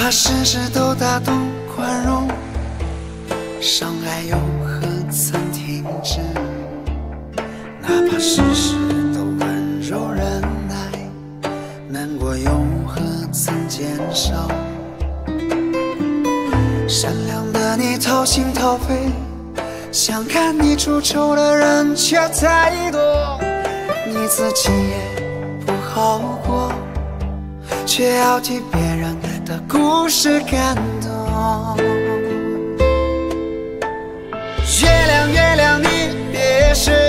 怕世事都大度宽容，伤害又何曾停止？哪怕世事都温柔忍耐，难过又何曾减少？善良的你掏心掏肺，想看你出丑的人却太多，你自己也不好过，却要替别人的故事感动。月亮，月亮，你别睡。